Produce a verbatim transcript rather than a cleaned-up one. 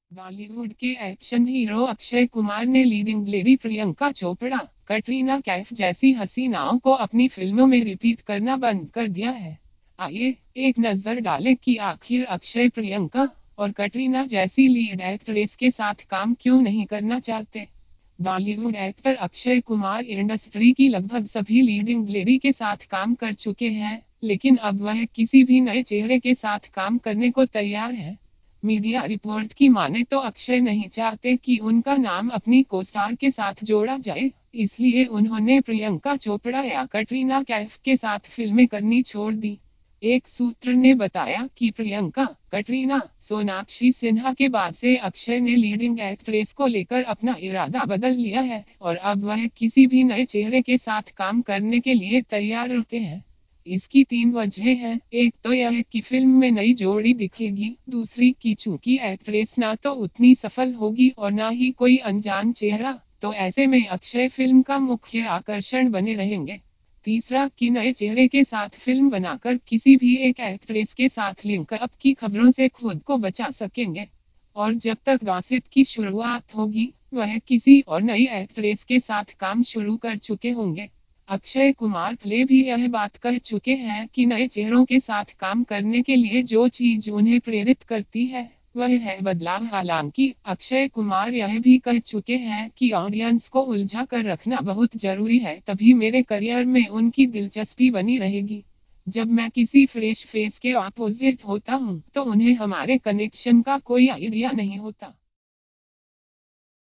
बॉलीवुड के action hero Akshay Kumar ने leading lady Priyanka Chopra, Katrina Kaif जैसी हसीनाओं को अपनी फिल्मों में रिपीट करना बंद कर दिया है। आइए एक नजर डालें कि आखिर अक्षय प्रियंका और कटरीना जैसी लीड एक्ट्रेस के साथ काम क्यों नहीं करना चाहते। Bollywood actor Akshay Kumar industry की लगभग सभी लीडिंग लेडी के साथ काम कर चुके हैं, लेकिन अब वह किसी भी नए चेहरे के साथ काम करने को तैयार है। मीडिया रिपोर्ट की माने तो अक्षय नहीं चाहते कि उनका नाम अपनी कोस्टार के साथ जोड़ा जाए, इसलिए उन्होंने प्रियंका चोपड़ा या कटरीना कैफ के साथ फिल्में करनी छोड़ दी। एक सूत्र ने बताया कि प्रियंका, कटरीना, सोनाक्षी सिन्हा के बाद से अक्षय ने लीडिंग एक्ट्रेस को लेकर अपना इरादा बदल लिया है और अब वह किसी भी नए चेहरे के साथ काम करने के लिए तैयार रहते हैं। इसकी तीन वजह हैं। एक तो यह कि फिल्म में नई जोड़ी दिखेगी, दूसरी कि चूंकि एक्ट्रेस ना तो उतनी सफल होगी और ना ही कोई अनजान चेहरा, तो ऐसे में अक्षय फिल्म का मुख्य आकर्षण बने रहेंगे। तीसरा कि नए चेहरे के साथ फिल्म बनाकर किसी भी एक एक्ट्रेस के साथ लिंक अप की खबरों से खुद को बचा सकेंगे। और जब तक गॉसिप की शुरुआत होगी, वह किसी और नई एक्ट्रेस के साथ काम शुरू कर चुके होंगे। अक्षय कुमार पहले भी यह बात कह चुके हैं कि नए चेहरों के साथ काम करने के लिए जो चीज उन्हें प्रेरित करती है वह है बदलाव। हालांकि अक्षय कुमार यह भी कह चुके हैं कि ऑडियंस को उलझा कर रखना बहुत जरूरी है, तभी मेरे करियर में उनकी दिलचस्पी बनी रहेगी। जब मैं किसी फ्रेश फेस के अपोजिट होता हूँ तो उन्हें हमारे कनेक्शन का कोई आइडिया नहीं होता।